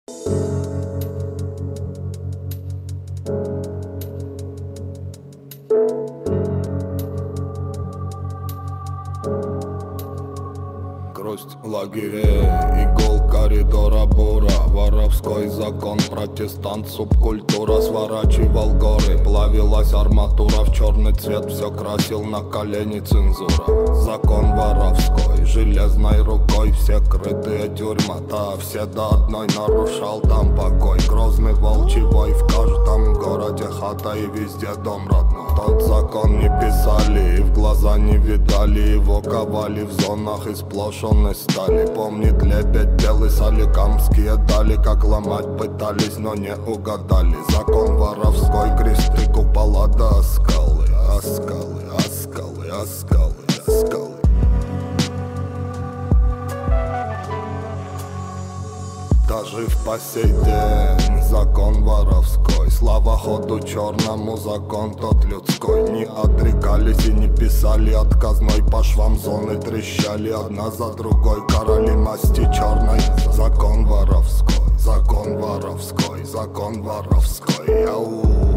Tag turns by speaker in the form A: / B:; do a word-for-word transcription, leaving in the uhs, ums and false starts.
A: Грусть лагерей, игол коридора бура, воровской закон, протестант, субкультура. Сворачивал горы, плавилась арматура, в черный цвет все красил на колени цензура. Закон воровской, железной рукой все крытые тюрьма, да, все до одной нарушал там покой. Грозный волчий в каждом городе хата и везде дом родной. Тот закон не писали и в глаза не видали, его ковали в зонах из сплошенной стали. Помнит лебедь белый, соликамские дали, как ломать пытались, но не угадали. Закон воровской, кресты, купола до скалы, оскалы, оскалы, оскалы, оскалы. Дожив по сей день, закон воровской. Слава ходу черному, закон тот людской. Не отрекались и не писали отказной, по швам зоны трещали одна за другой. Короли масти черной, закон воровской, закон воровской, закон воровской. Ау.